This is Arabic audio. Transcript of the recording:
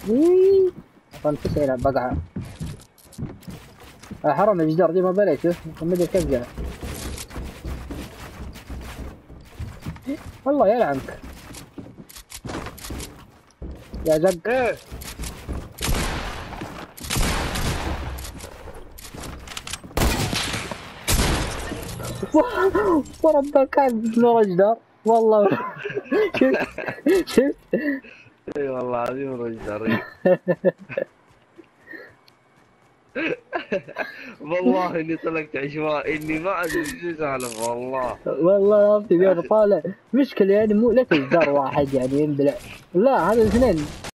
إيه. طن 9 يلعب بقعة. حرام الجدار دي ما بليت شوف ما ادري كيف جاء. والله يلعنك يا زق. ايه وربك كان نور الجدار والله. شوف شوف. اي والله العظيم رجل. والله اني طلقت عشوائي، اني ما ادري ايش اعلم والله. والله العظيم يا طالع مشكلة يعني مو لك جدار واحد يعني ينبلع، لا هذا اثنين.